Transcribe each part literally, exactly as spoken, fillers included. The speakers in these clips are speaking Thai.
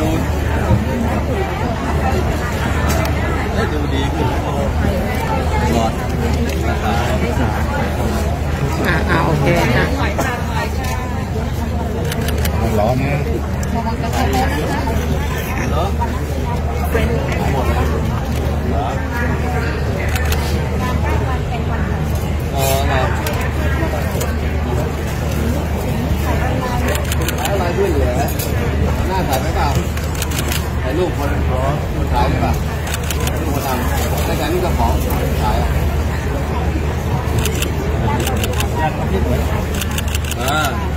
ดูให้ดูดีขึ้นหลอดราคาอ่าอ่าโอเคค่ะมันร้อนนะเหรอหมดเลยเหรอเออครับอะไรด้วยเหรอหน้าถ่ายไหมเปล่าถ่ายรูปคนคนถ่ายไหมเปล่ารูปคนทำแต่การนี่ก็ของถ่ายอ่า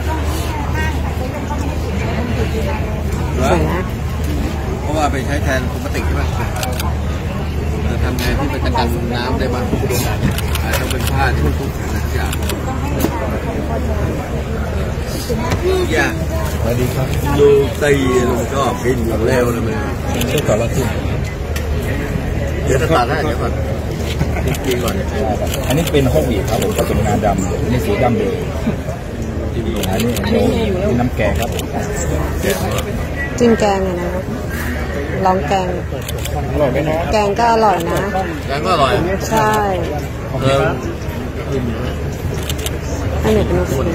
เพราะว่าไปใช้แทนพลาสติกใช่ไหมทำไงที่มันจะกันน้ำได้บ้างต้องเป็นผ้าที่ทุกๆนะทุกอย่างอย่าสวัสดีครับลูกตีลูกชอบกินอยู่แล้วนะมันช่วยต่อละทีเดี๋ยวจะตัดให้เดี๋ยวก่อนกินก่อนอันนี้เป็นห้องบีบครับผมผสมงาดำอันนี้สีดำเลยอันนี้เป็นน้ำแกงครับผมจิ้มแกงเลยนะลองแกงแกงก็อร่อยนะแกงก็อร่อยใช่เออให้หนูเป็นคน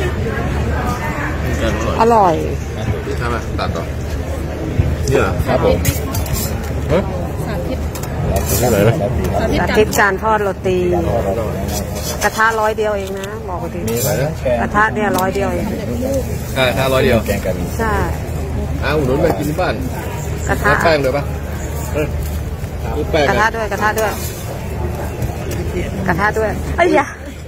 อร่อยใช่ไหมตัดต่อเนี่ยครับผมสาธิตสาธิตจานทอดโรตีกระทะร้อยเดียวเองนะบอกทีกระทะเนี่ยร้อยเดียวเองใช่ถ้าร้อยเดียวแกงกันใช่อ้าวหนุนไปกินที่บ้านกระทะแป้งเลยปะกระทะด้วยกระทะด้วยกระทะด้วยไอ้ยะ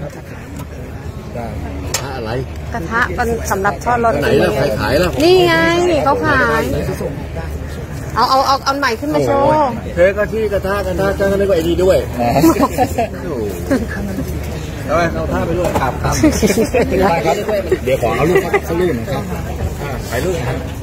อะไรกระทะเป็นสำหรับทอดโรตีไหนแล้วใครขายแล้วนี่ไงเขาขายเอาเอาเอาเอาใหม่ขึ้นมาโชว์เทกะทิกระทะกระทะจะให้ก็ไอ้ดีด้วยเอาไปเอาท่าไปด้วยครับครับเดี๋ยวขอเอาลูกสักลูกหนึ่งครับถ่ายรูปครับ